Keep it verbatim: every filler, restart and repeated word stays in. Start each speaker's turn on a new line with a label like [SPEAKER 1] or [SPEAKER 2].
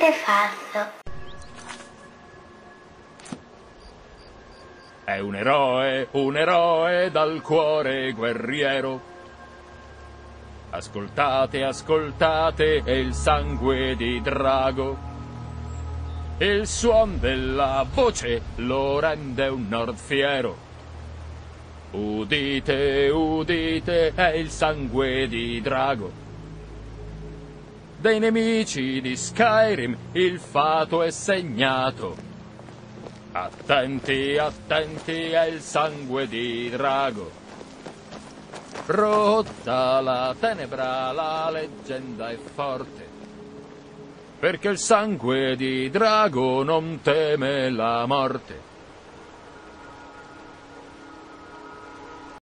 [SPEAKER 1] Antefatto.
[SPEAKER 2] È un eroe, un eroe dal cuore guerriero. Ascoltate, ascoltate, è il sangue di drago. Il suon della voce lo rende un nord fiero. Udite, udite, è il sangue di drago. Dei nemici di Skyrim il fato è segnato. Attenti, attenti, è il sangue di drago. Rotta la tenebra, la leggenda è forte, perché il sangue di drago non teme la morte.